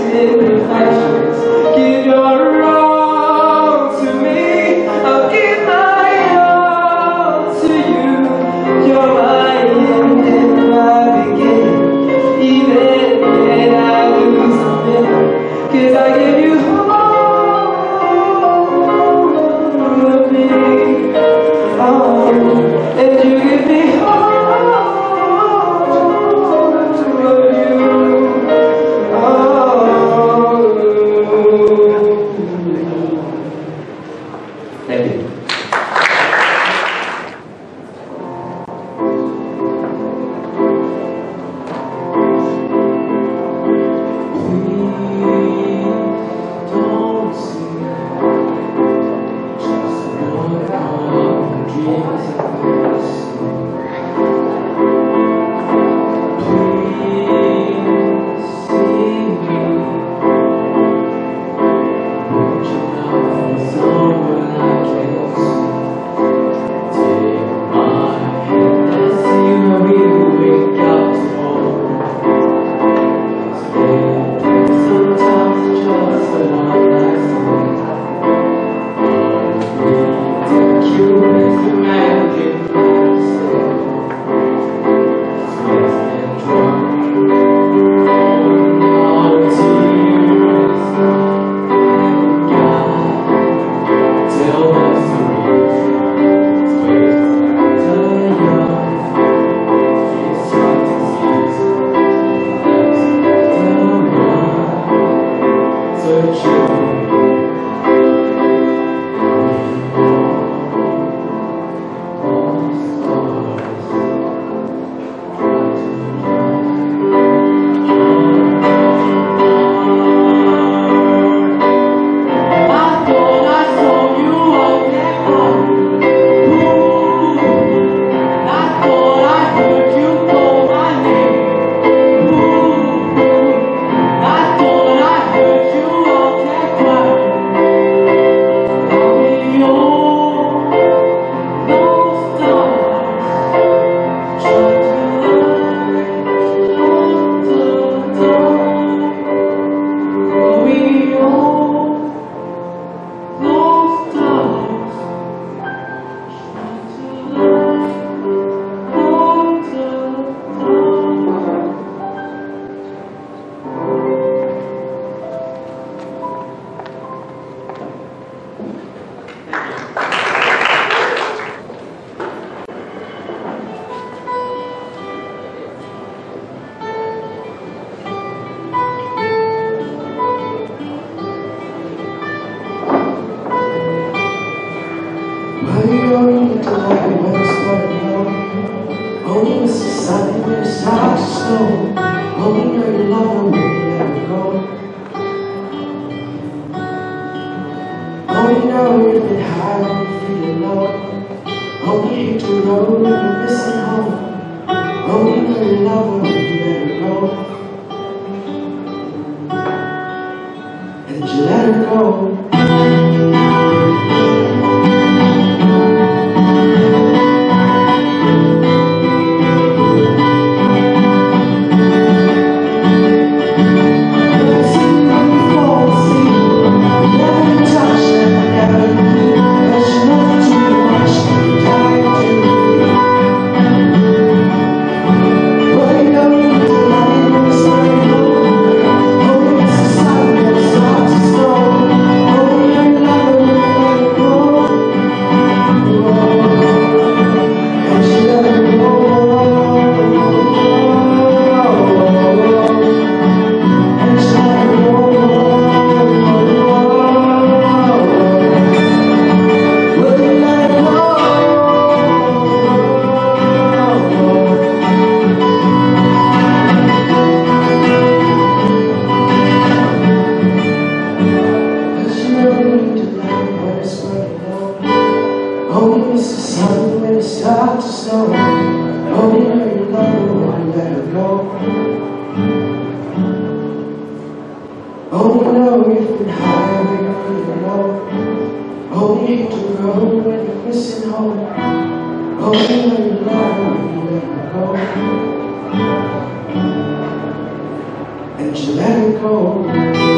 And you let it go.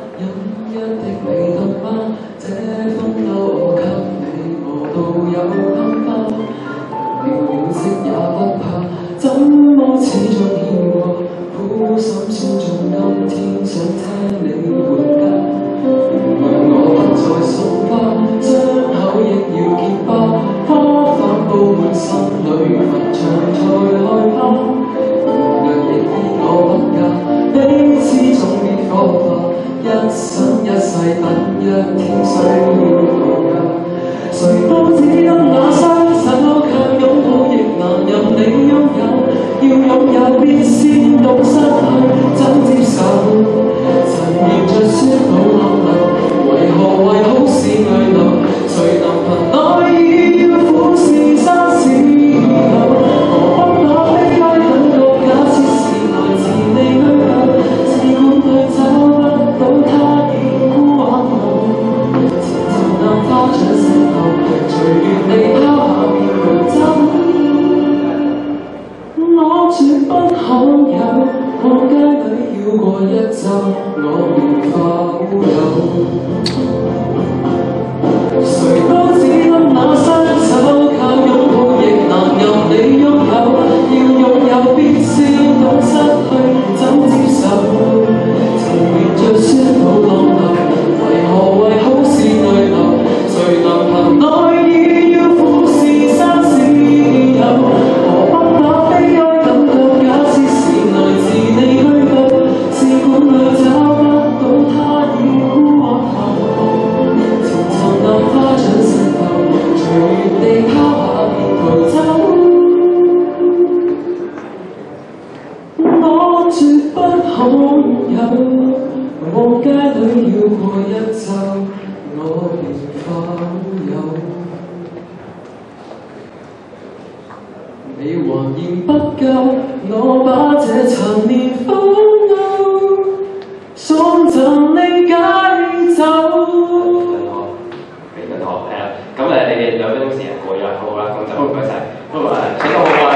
飲一滴味道嗎？這風兜我給你，我都有噴發，了色也不怕，怎麼始終牽掛？苦心算盡今天想聽你回家，原諒我不再送花，傷口亦要結疤，花瓣布滿心裏墳場才害怕。 彼此總必火化，一生一世等一天需要逃假。誰都只因那雙手，卻擁抱亦難任你擁有。要擁有必先懂失去，怎接受？曾沿着酸苦浪流，為何好事淚流？誰能憑愛意要苦事生死後？何不把悲哀感覺假設是來自你虛構？ 找不到他已孤寒後，前塵能化像石頭，隨緣地拋下便逃走。我絕不罕有，看街裏繞過一周，我便化烏有。誰都只因那雙手，靠擁抱亦難任你擁有。要擁有必先懂失去，怎接受？ 着酸苦浪流，為何為好事淚流？誰能憑愛意要苦事生死有？何不把悲哀感覺假設是來自你虛構？試管裏找不到他已孤寒後，前塵能化像石頭，隨緣地拋下便逃走。我絕不罕有。 我街裏繞過一周，我便化烏有。你還嫌不夠，我把這陳年風流送贈你解酒。 俾個堂係啦，咁你哋2分鐘時間過咗，好啦，咁就唔該晒。咁請到好啊，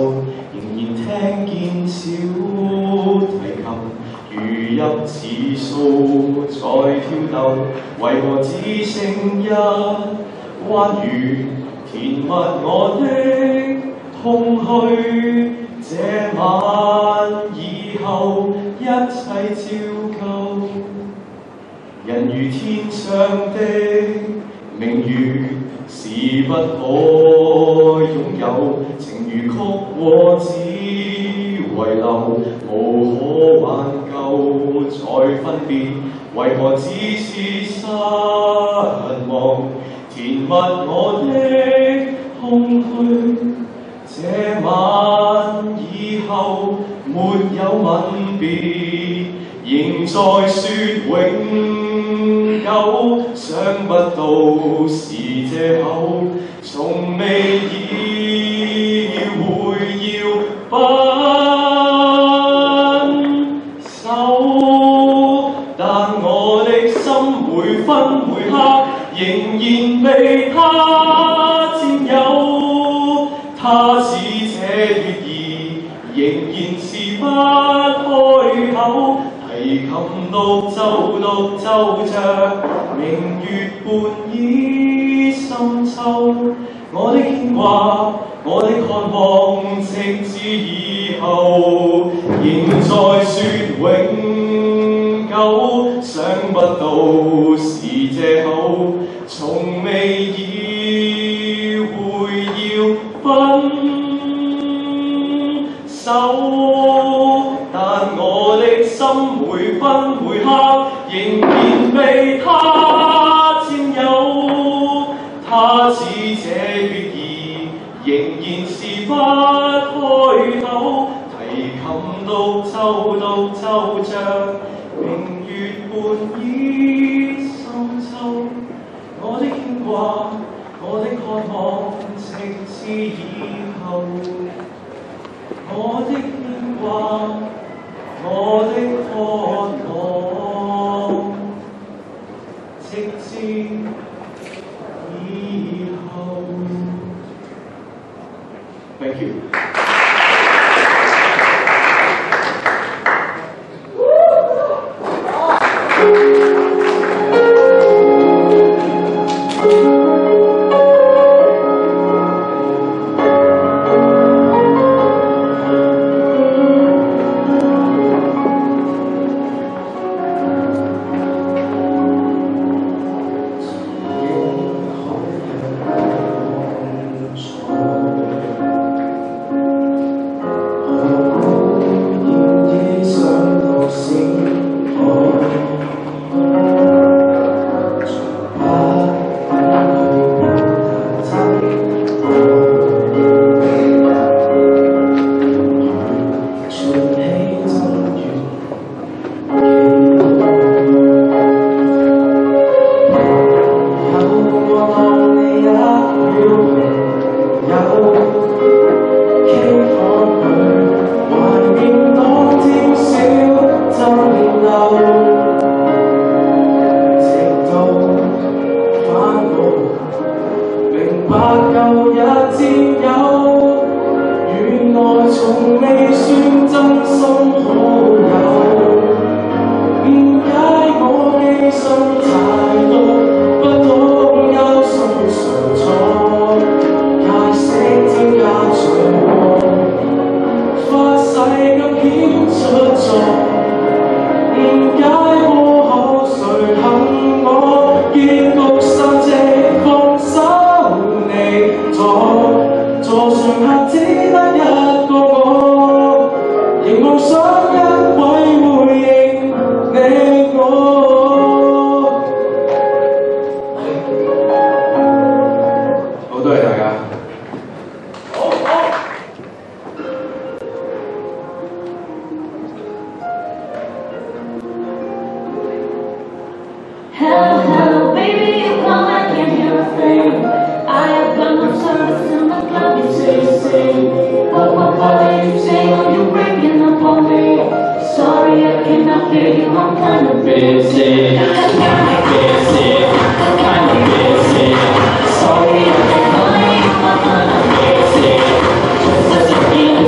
奏，仍然聽見小提琴如泣似訴在跳動，為何只剩一彎月填密我的空虛？這晚以後一切照舊，人如天上的明月，是不可擁有，情如曲過只遺留，無可挽救再分別，為何只是失望，填密我的空虛？這晚以後沒有吻別，仍在說永久，想不到是藉口，從未意會要分手，但我的心每分每刻仍然被他佔有，他似這月兒仍然是不開口，提琴獨奏着明月半倚深秋，我的牽掛，我的渴望，直至以後仍在說永久，想不到是藉口，從未意會要分手，但我的心每分每刻仍然被他佔有，他似這月兒仍然是不開口，提琴獨奏着明月半倚深秋，我的牽掛，我的渴望，直至以後，我的牽掛，我的渴望，直至以後。Thank you。 Sorry, I'm kinda busy.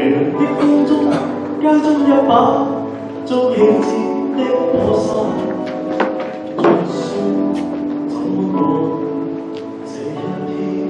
涼的風中，家中一把做喜節的火山，總算怎麼過這一天？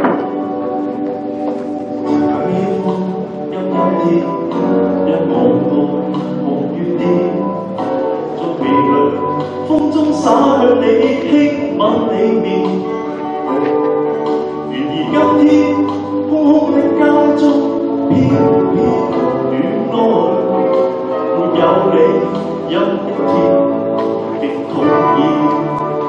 強烈風陰陰天，一望內望遠點，在微涼風中灑向你，輕吻你面。然而今天空空的街中，偏偏院內沒有你陰天的童謠。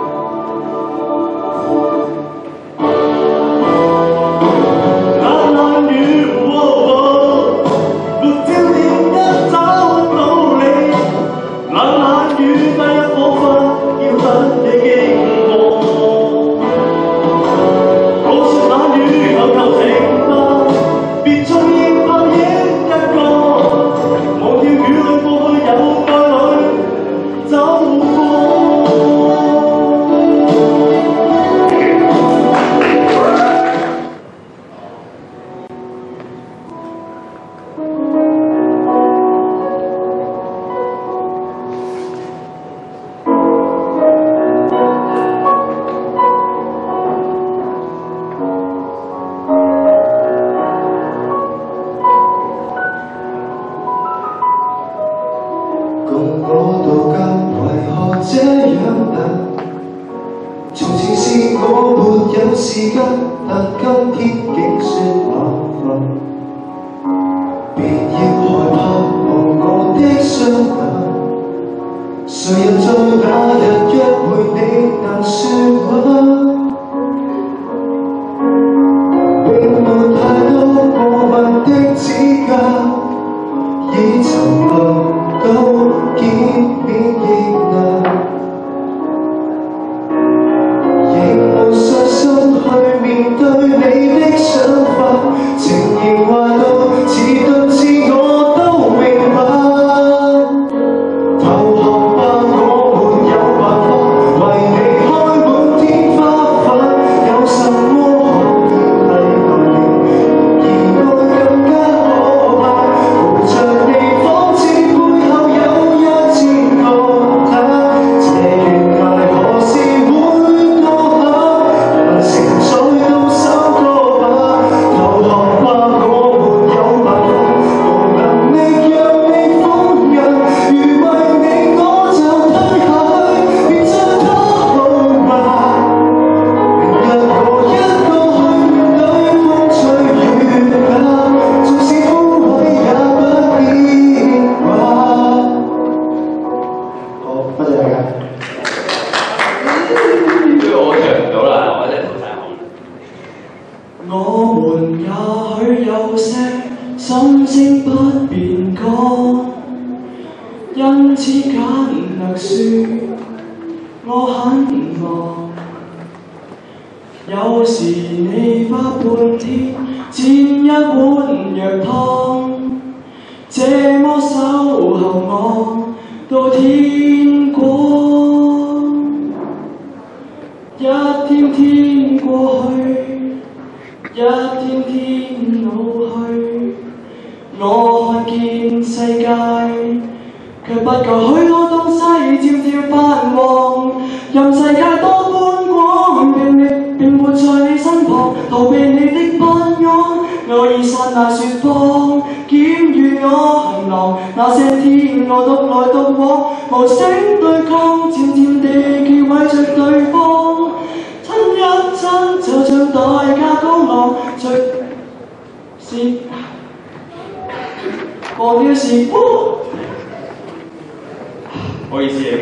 唔好意思。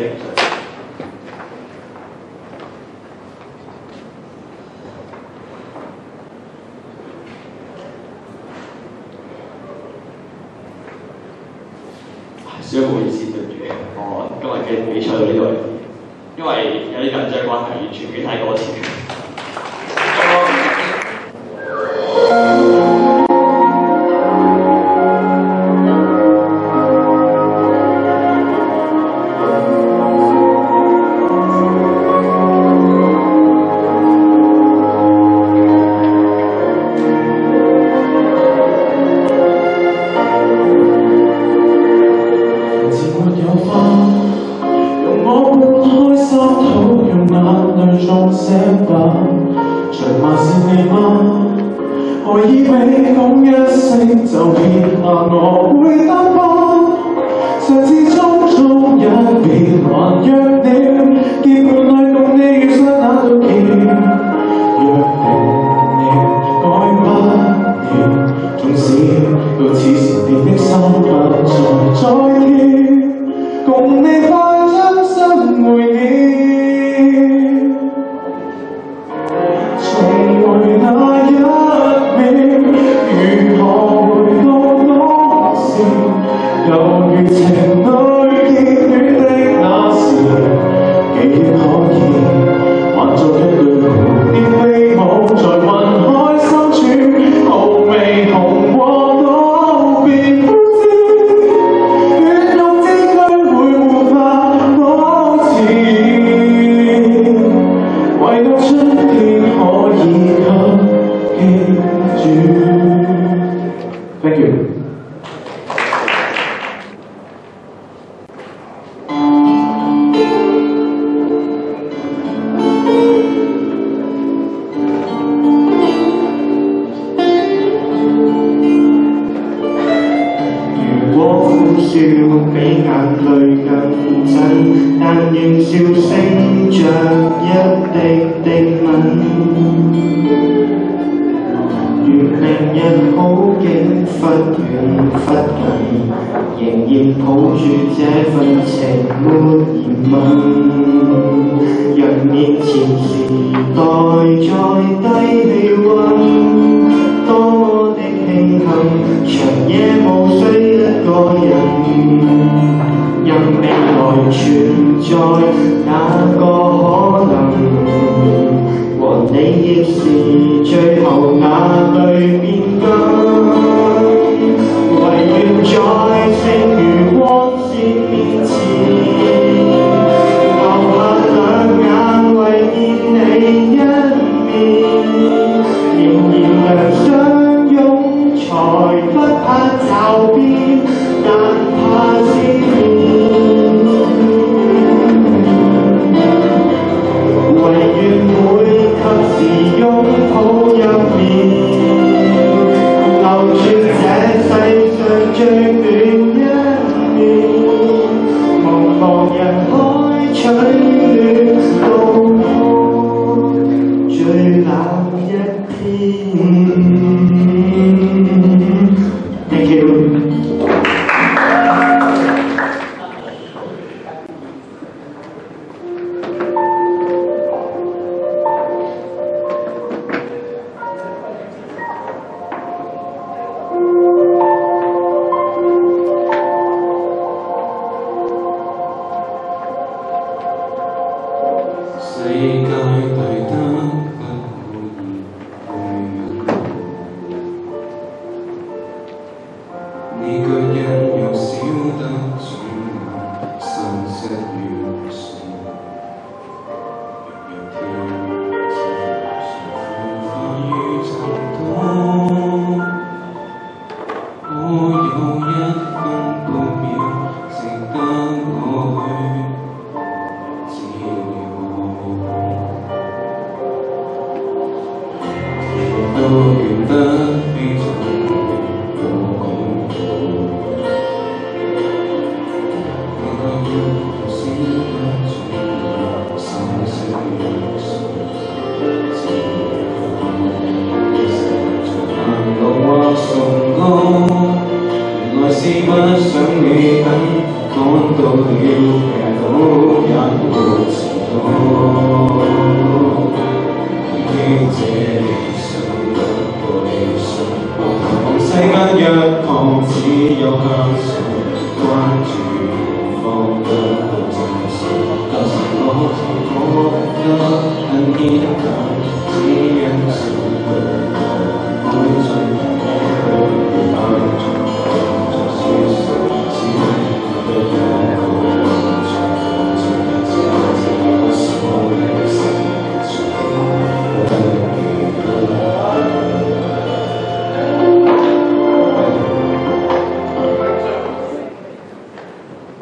少唔好意思，對唔住，我今日嘅比賽到呢度為止，因為有啲緊張關係，完全唔記得睇歌詞。 鐘醒吧，長話是你嗎？我以為講一聲就撇下我會擔當，誰知匆匆一別還約了，結伴來共你遇上那道橋，約定改不了，縱使到此時你的心不再跳，共你快將生回憶。 Thank you. 如果苦笑比眼淚更真，但願笑聲像一滴滴吻。 明日好景忽遠忽近，仍然抱住這份情沒疑問。人面前時代在低氣溫，多麼的慶幸，長夜無需一個人。任未來存在哪個可能？ 和你亦是最後那對變更，唯願在剩餘光線面前，留下兩眼為見你一面，仍然良相擁，才不怕驟變，但怕思念。 唯願每及時擁抱入眠，留住這世上最暖一面。茫茫人海取暖，渡過最冷一天。Thank you。 世界大得不可以你腳印若小得總能散失於水，若跳浮化於塵土，我有一分半秒值得我去治療。 都變得悲慘和恐怖，我要先不總散失於水，行路或崇高，原來是不想你等，趕到了病倒也沒遲到，記這理想。 世間若旁只有向上，關注方得到真相。但是我覺得很堅強，只因想每進去幫助，在書上只係得一個夢想，最近只我所的成長，不記得。 多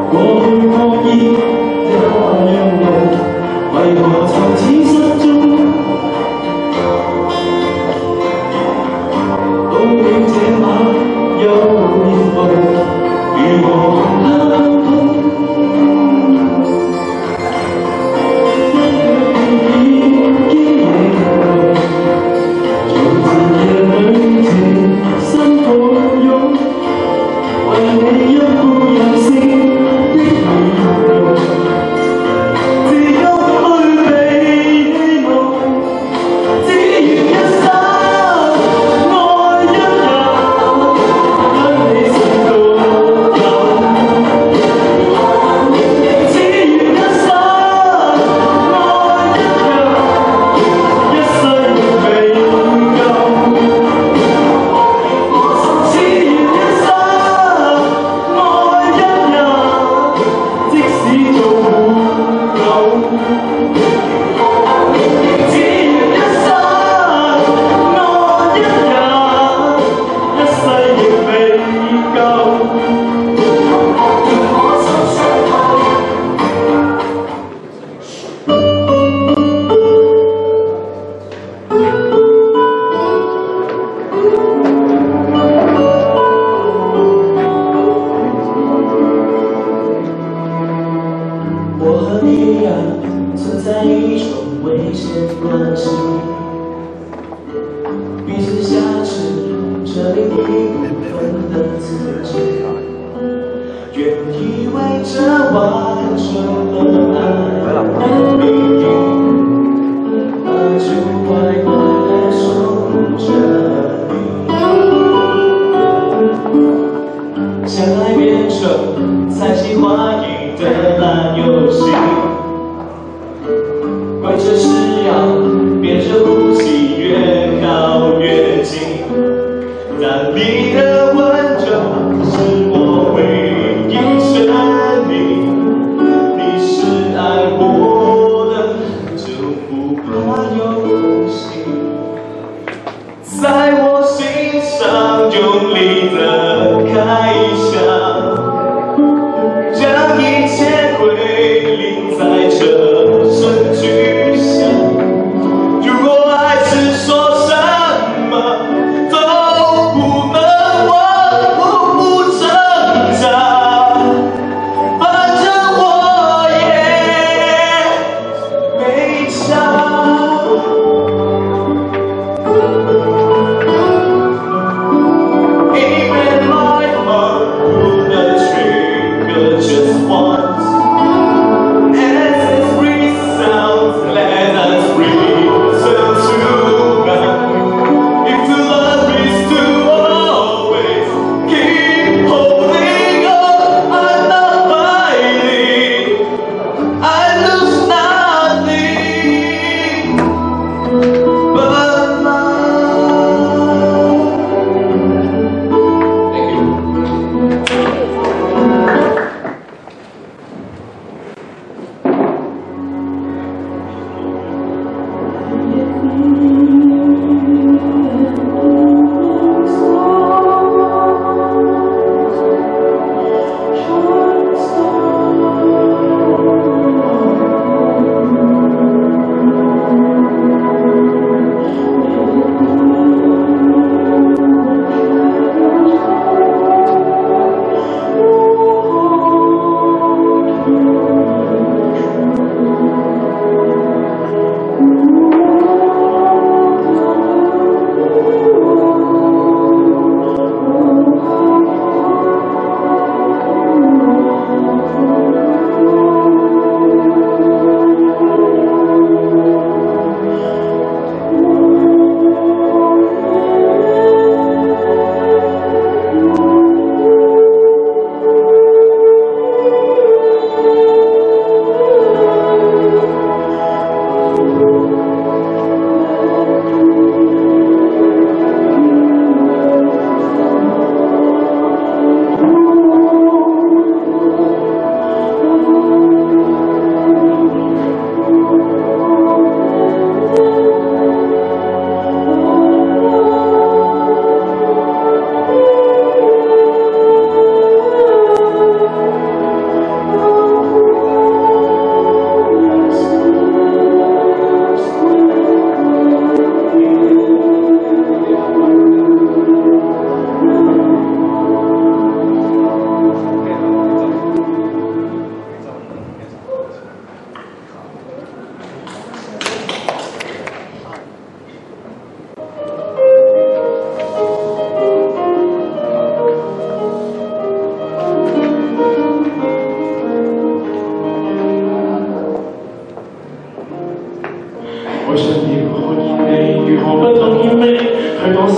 過去過意也讓路，為何就此失蹤？到了這晚又面對，如何同他溝通？一腳已經認同，從前夜裏情深抱擁，為你一副任性的面容，自憂虛被戲弄，只願一生愛一人，跟你心中有，只願一生愛一人，一世亦未夠。只願一生愛一人，即使做沒有。只願一生愛一人，一世亦未夠。我和你呀，存在一种危险关系，彼此挟持着另一部分的自己，原以为这完整的爱命运，而就乖乖地守护着你，相爱变成猜忌怀疑的烂游戏，怪这是要变成呼吸越靠越近，但你的温柔是我唯一生命，你是爱我的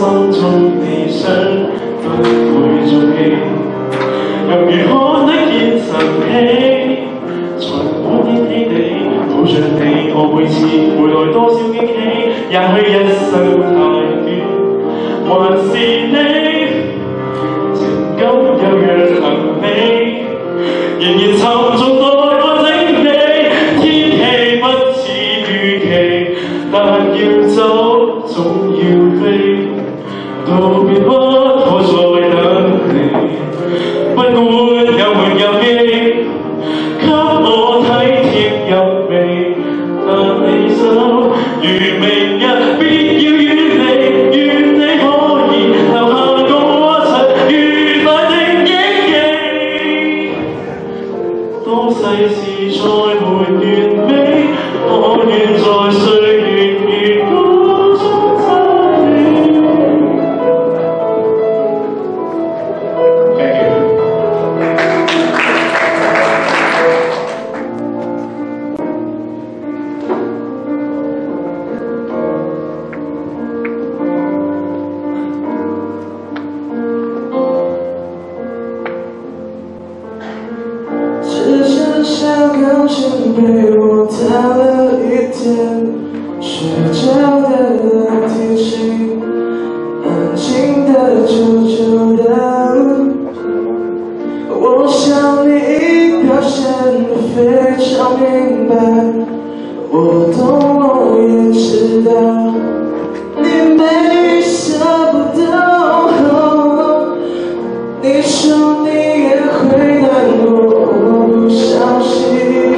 中你身份會做戲，又如何能見神氣？才滿天天地，抱着你，我每次回來多少驚喜？也許一生太短，還是你情感有樣能美，仍然沉重待我整理。天氣不似預期，但要走總要飛，道別不可再等你，不管有沒有機。 給我體貼入微，但你手如明日必要遠離，願你可以留下共我曾愉快的憶記。當世事再沒完美，我願在歲月如歌中找你。Thank you。 只剩下钢琴陪我弹了一天，睡着的提琴，安静的久久的。我想你表现得非常明白，我懂，我也知道，你没想不到。你说你也会难过。 不相信，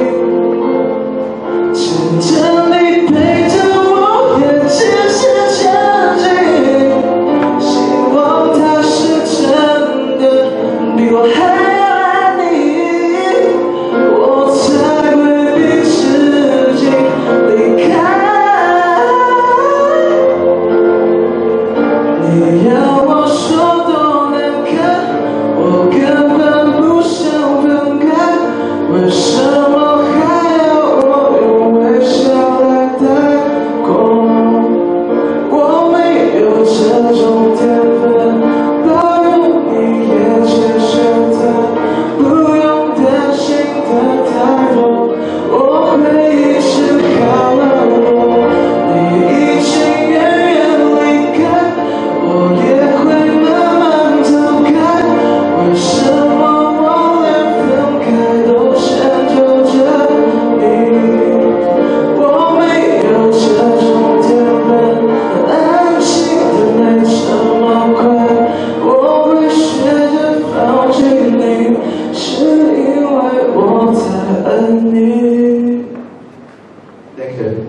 牵着你陪着我，也渐渐前进。希望它是真的，比我还爱你，我才会逼自己离开。你要我说多难看，我根本不想分开。 为什么还要我用微笑来带过？我没有这种天分，包容你也接受它，不用担心的太多，我会一直靠了我。你已经远远离开，我也会慢慢走开。为什么我连分开都？ Thank you。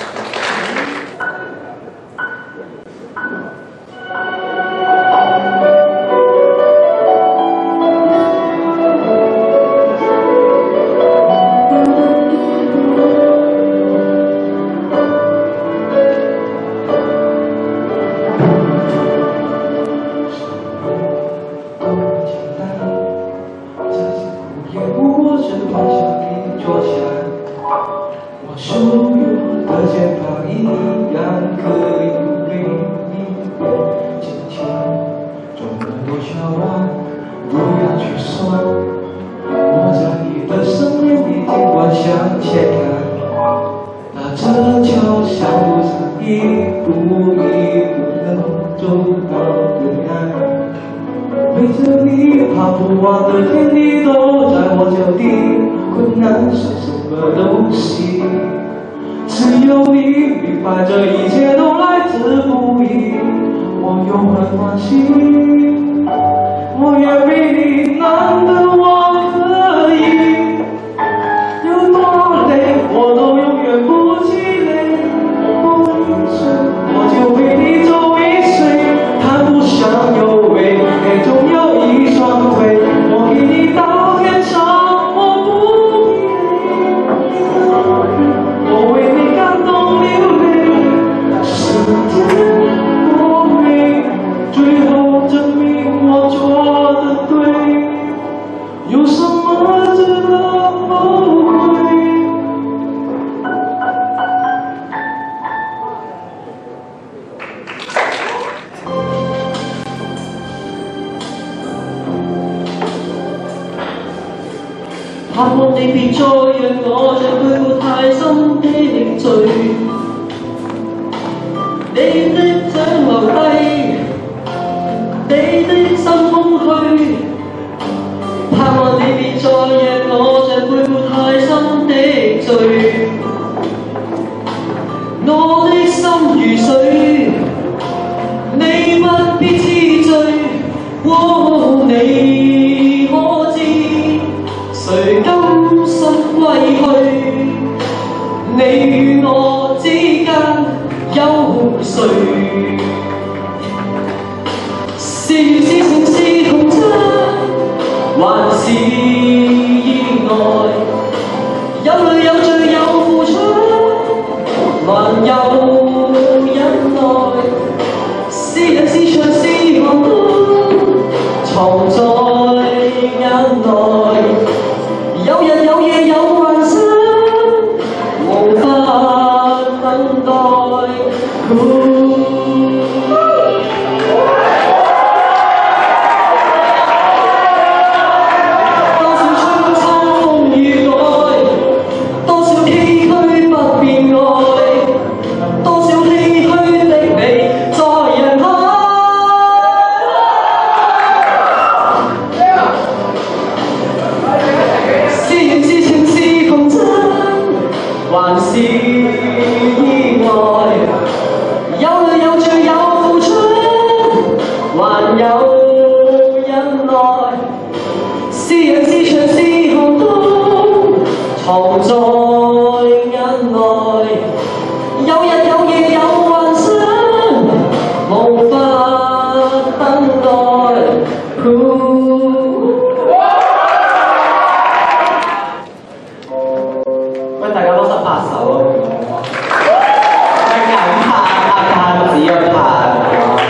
我身旁向你坐下来，我手与我的肩膀一样，可以为你坚强。中了多少晚，不要去说，我在你的生命里尽管向前看。踏着桥，小路上一步一步能走到对岸。 陪着你，爬不完的天地都在我脚底，困难是什么东西？只有你明白，这一切都来自不易。我永恒欢喜，我愿比你难得，我可以。有多累，我都永远不气馁。我一生，我就为你走一岁，谈不上有为。 总有一双腿，我给你到天长，我不疲累。我为你感动流泪，时间多美，最后证明我做的。 盼望你別再讓我像背負太深的罪，你的掌留低，你的心空虛，盼望你別再讓我像背負太深的罪，我的心如水，你不必痴醉，你可知誰甘心歸去？你與我之間有誰？是緣是情是童真，還是意外？有淚有罪有付出，還有忍耐。是人是牆是寒冬，藏在眼內。有日有夜有幻想，無法等待。多少春秋風雨改，多少崎嶇不變愛，多少唏噓的你在人海。是緣是情是童真，還是意外？有淚有罪有付出，還有忍耐。是人是牆是寒冬，藏在眼內。有日有夜有幻想，無法等待。喂，大家攞18首啊！係緊拍子啊拍。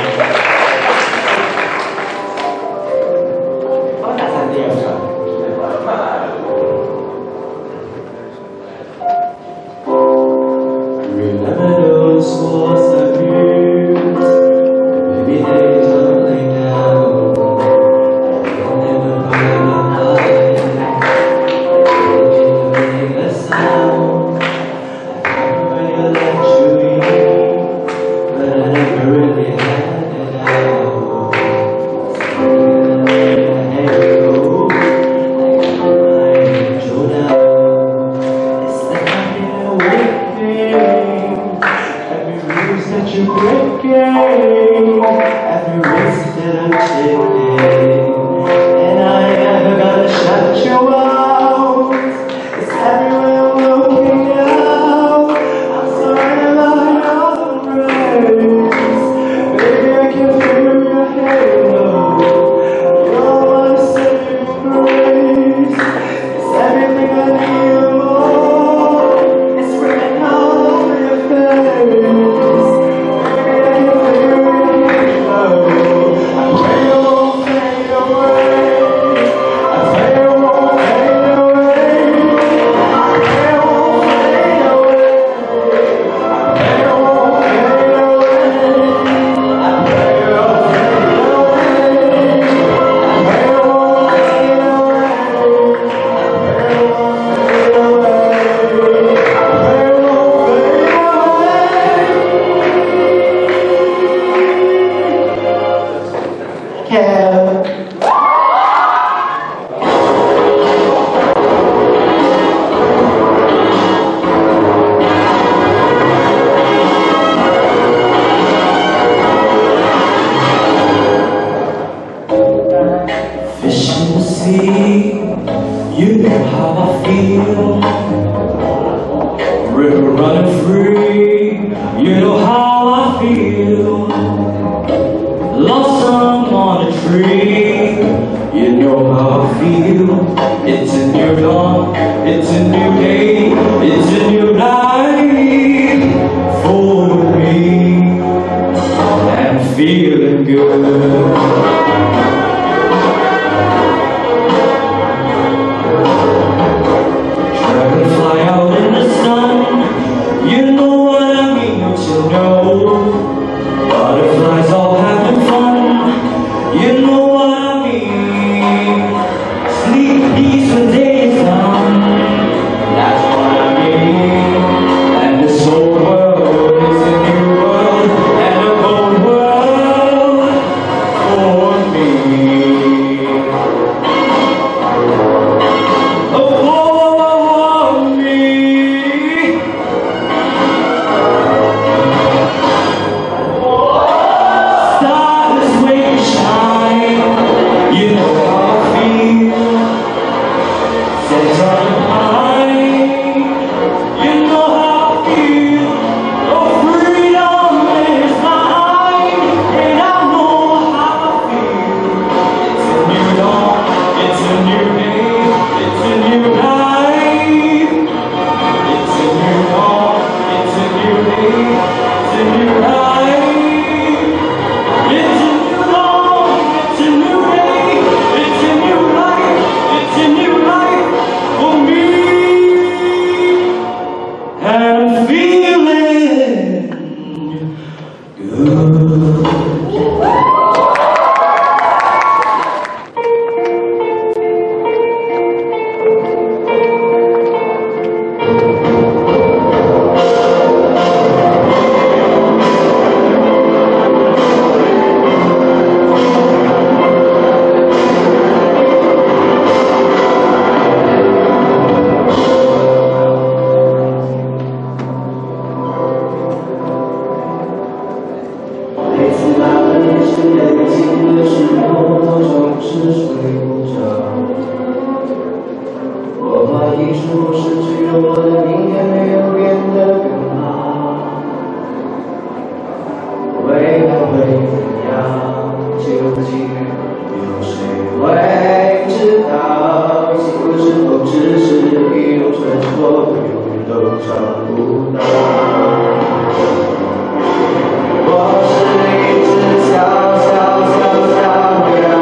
可唔可以大聲啲啊？Remember those was the years, maybe they don't lay down. I'll never cry my mind, you make a sound. I never let you in, but I never really had it out. I had to go, like my angel now. It's the kind of waiting, every bruise that you're breaking, every risk that I'm taking, and I never gotta shut you out. It's everywhere I'm looking now. I'm surrounded by your embrace. Baby, I can feel your halo. You're my saving grace. It's everything I need and more. It's written all over your face. Baby, I can feel your halo. I pray you won't fade away. I pray you won't fade away. I pray you won't fade away. I pray you won't fade away. I pray you won't fade away. I pray you won't fade away. I pray you won't fade away. Fish in the sea, you know how I feel. River running free, you know how I feel. Blossom on a tree, you know how I feel. It's a new dawn, it's a new day, it's a new life for me. I'm feeling good. Dragonfly out in the sun, you know what I mean to know. Butterflies all having fun, you know what I mean. Sleep peaceful days down. 你是否失去了我的明天没有变得更好？未来会怎样？究竟有谁会知道？幸福是否只是一种传说，永远都找不到。我是一只小小鸟，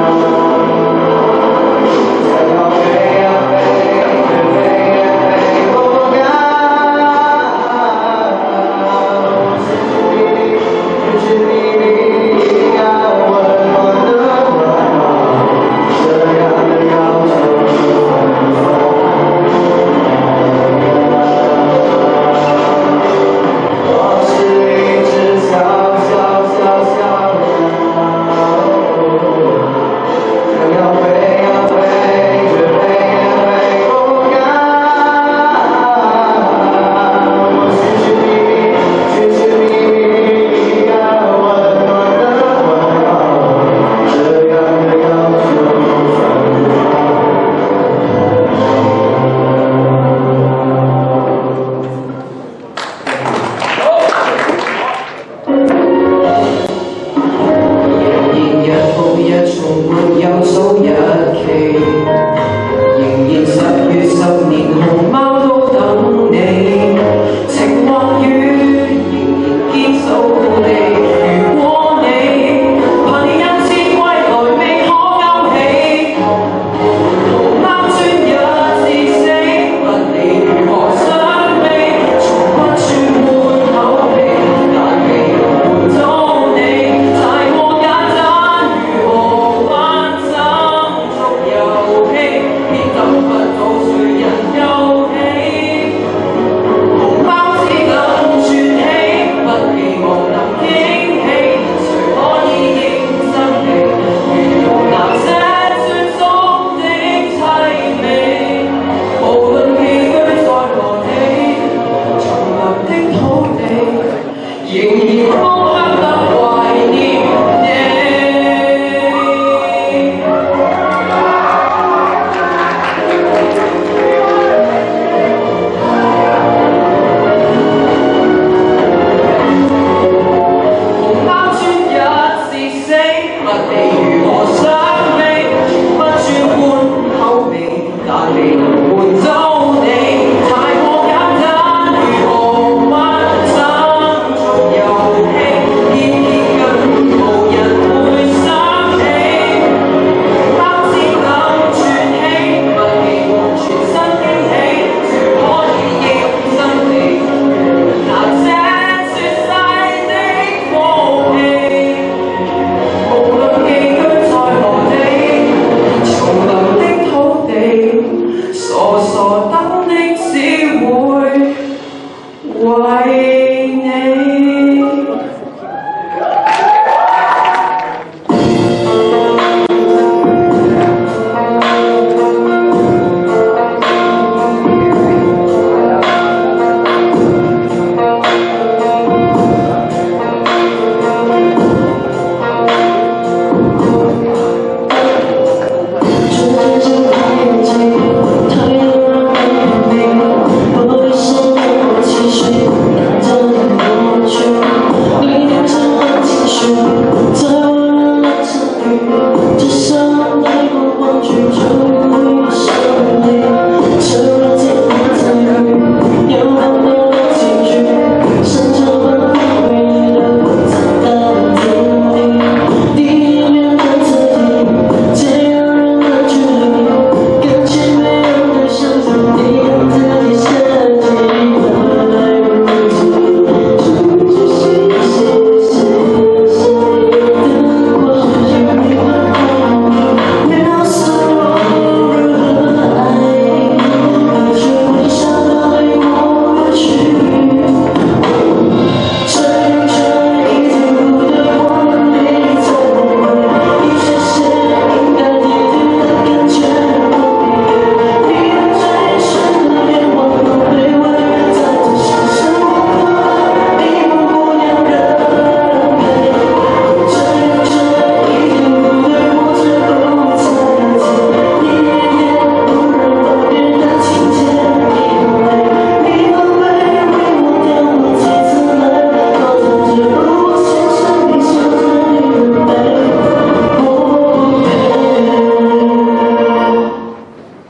在高飞呀飞，越飞越飞不高。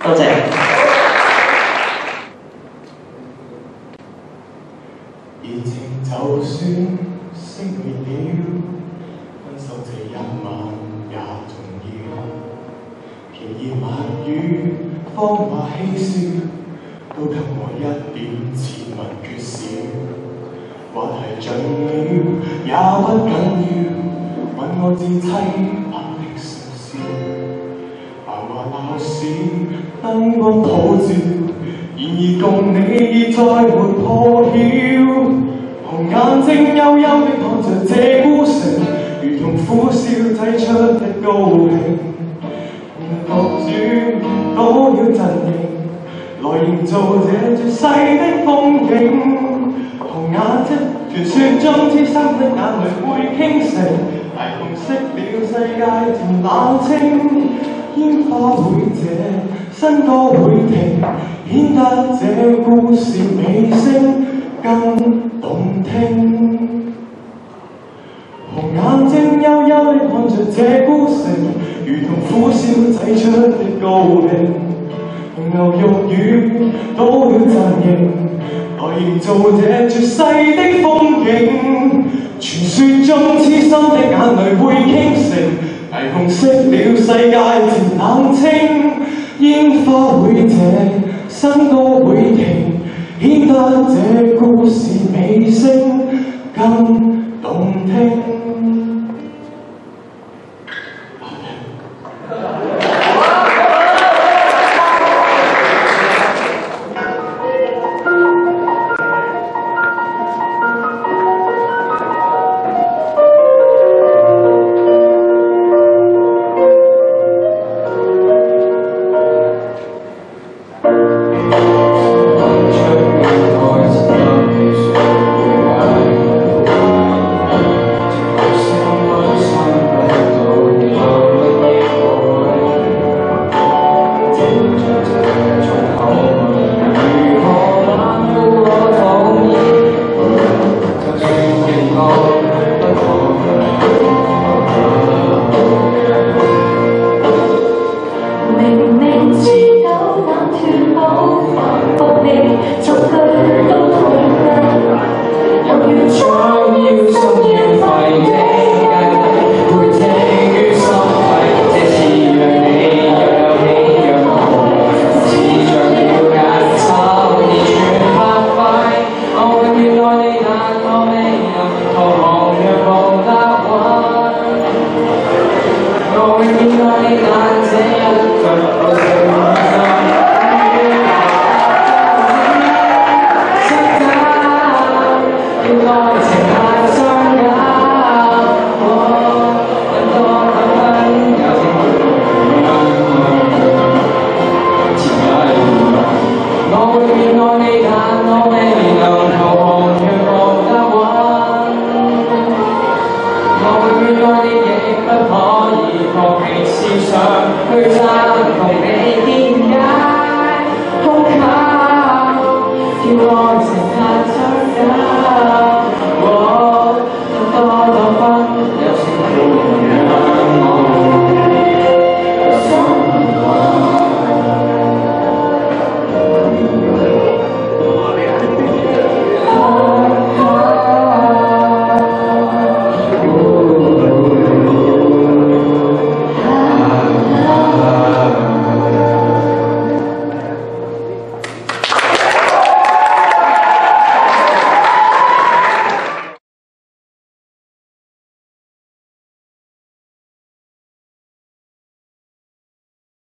多謝。 熱情就算熄滅了，分手這一晚也重要。甜言蜜語、謊話嬉笑，都給我一點切勿缺少。話題盡了也不緊要，問我至凄冷的笑笑。繁華鬧市燈光普照，然而共你已再沒破曉。紅眼睛幽幽的看着這孤城，如同苦笑擠出的高興。獨處都要陣營，來營造這絕世的風景。紅眼睛傳說中痴心的眼淚會傾城，霓虹熄了世界漸冷清。煙花會謝，新歌會停，顯得這故事尾聲更動聽。紅眼睛幽幽地看着這孤城，如同苦笑擠出的高興。紅牛肉雨都要陣營，來營造這絕世的風景。傳說中痴心的眼淚會傾城，霓虹熄了世界漸冷清。煙花會謝，新歌會停，顯得這故事尾聲更動聽。